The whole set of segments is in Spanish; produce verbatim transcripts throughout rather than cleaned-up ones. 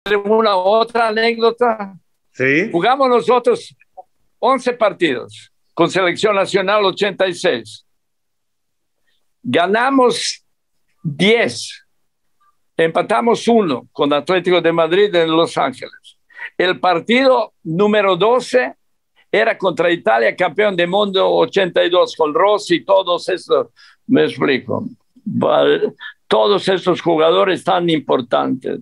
una otra anécdota? Sí. Jugamos nosotros once partidos con Selección Nacional ochenta y seis. Ganamos diez. Empatamos uno con Atlético de Madrid en Los Ángeles. El partido número doce era contra Italia, campeón del mundo ochenta y dos, con Rossi y todos esos, me explico. Todos esos jugadores tan importantes.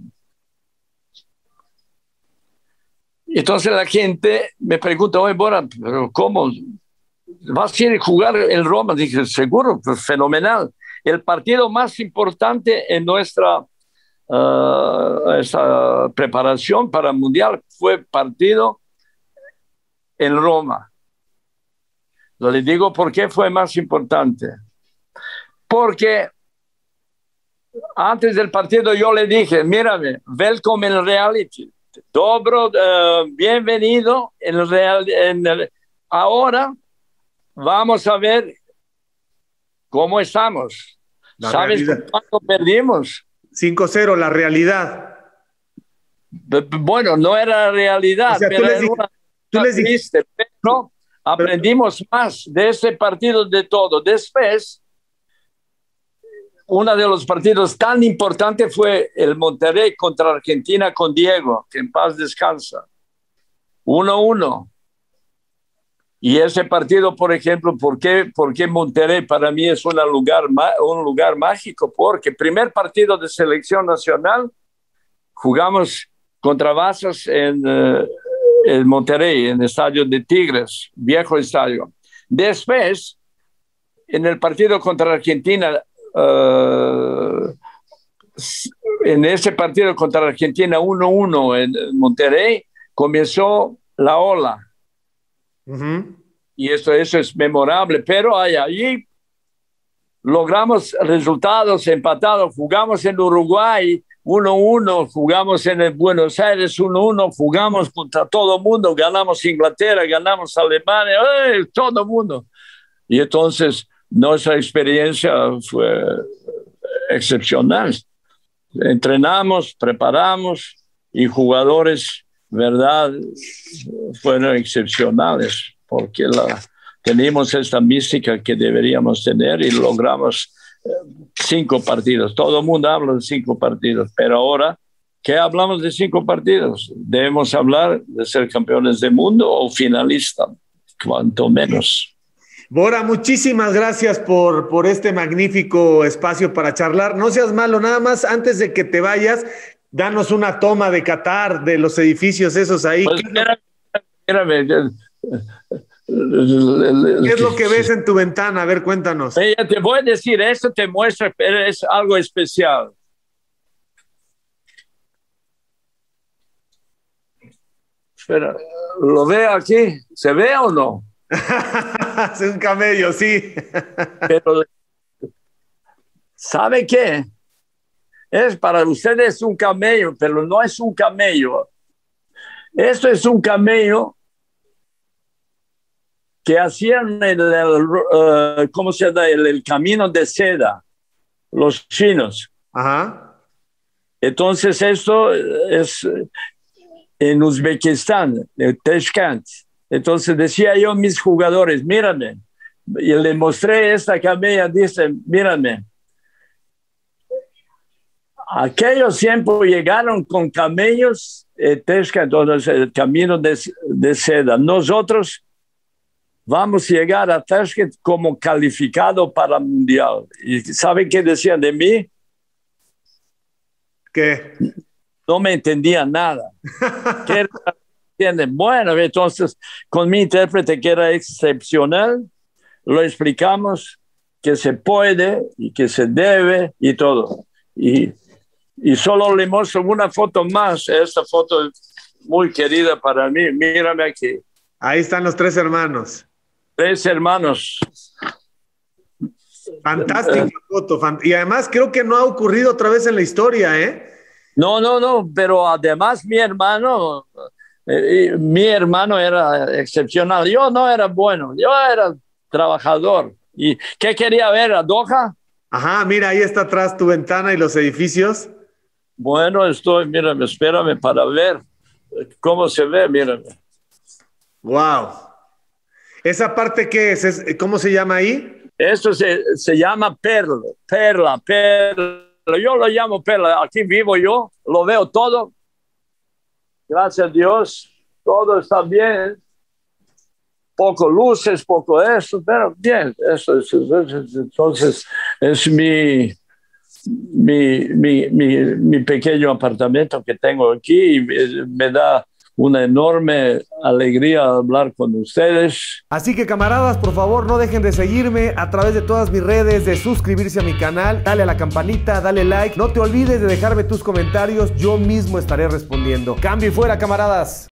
Entonces la gente me pregunta, oye, Bora, ¿pero cómo? ¿Vas a ir a jugar en Roma? Dije, seguro, pues fenomenal. El partido más importante en nuestra uh, esta preparación para el Mundial fue partido en Roma. Le digo por qué fue más importante. Porque antes del partido yo le dije, mírame, welcome en reality. Dobro, uh, bienvenido en el real. En el, ahora vamos a ver cómo estamos. La ¿Sabes realidad. cuánto perdimos? cinco cero, la realidad. Bueno, no era realidad, O sea, pero tú les era dijiste, una tú les dijiste, triste, pero aprendimos más de ese partido de todo. Después, uno de los partidos tan importantes fue el Monterrey contra Argentina con Diego, que en paz descansa. uno uno. Y ese partido, por ejemplo, ¿por qué, por qué Monterrey para mí es un lugar, un lugar mágico? Porque primer partido de selección nacional, jugamos contra Vasas en uh, el Monterrey, en el estadio de Tigres, viejo estadio. Después, en el partido contra Argentina, Uh, en ese partido contra Argentina uno uno en Monterrey, comenzó la ola. Uh-huh. Y eso, eso es memorable, pero allí logramos resultados empatados. Jugamos en Uruguay uno uno, jugamos en el Buenos Aires uno uno, jugamos contra todo el mundo, ganamos Inglaterra, ganamos Alemania, ¡eh! Todo el mundo. Y entonces nuestra experiencia fue excepcional. Entrenamos, preparamos y jugadores, verdad, fueron excepcionales porque la, tenemos esta mística que deberíamos tener y logramos cinco partidos. Todo el mundo habla de cinco partidos, pero ahora, ¿qué hablamos de cinco partidos? Debemos hablar de ser campeones del mundo o finalistas, cuanto menos. Bora, muchísimas gracias por, por este magnífico espacio para charlar. No seas malo, nada más antes de que te vayas, danos una toma de Qatar, de los edificios esos ahí. Pues, espérame, espérame. ¿Qué es lo que ves en tu ventana? A ver, cuéntanos. Te voy a decir, esto te muestra, pero es algo especial. Espera, ¿lo veo aquí? ¿Se ve o no? Es un camello, sí. Pero, ¿sabe qué? Es para ustedes un camello, pero no es un camello. Esto es un camello que hacían el, el uh, ¿cómo se llama? El, el camino de seda, los chinos. Ajá. Entonces esto es en Uzbekistán, en Tashkent. Entonces decía yo a mis jugadores, mírame, y le mostré esta camella, dice, mírame, aquellos tiempos llegaron con camellos, eh, Teshka, entonces el camino de, de seda. Nosotros vamos a llegar a Tashkent como calificado para el Mundial. ¿Y saben qué decían de mí? ¿Qué? No me entendía nada. ¿Qué era? Bueno, entonces con mi intérprete que era excepcional, lo explicamos que se puede y que se debe y todo. Y, y solo le muestro una foto más. Esta foto es muy querida para mí. Mírame aquí. Ahí están los tres hermanos. Tres hermanos. Fantástica uh, foto. Fant y además creo que no ha ocurrido otra vez en la historia, ¿eh? No, no, no. Pero además mi hermano... Eh, mi hermano era excepcional. Yo no era bueno, yo era trabajador. ¿Y qué quería ver? ¿A Doha? Ajá, mira, ahí está atrás tu ventana y los edificios. Bueno, estoy, mírame, espérame para ver cómo se ve, mírame. Wow. ¿Esa parte qué es? ¿Es ¿Cómo se llama ahí? Esto se, se llama perla, perla, perla. Yo lo llamo perla. Aquí vivo yo, lo veo todo. Gracias a Dios, todo está bien. Poco luces, poco eso, pero bien. Eso es, entonces, es mi, mi, mi, mi, mi pequeño apartamento que tengo aquí y me, me da una enorme alegría hablar con ustedes. Así que, camaradas, por favor, no dejen de seguirme a través de todas mis redes, de suscribirse a mi canal, dale a la campanita, dale like. No te olvides de dejarme tus comentarios, yo mismo estaré respondiendo. Cambio y fuera, camaradas.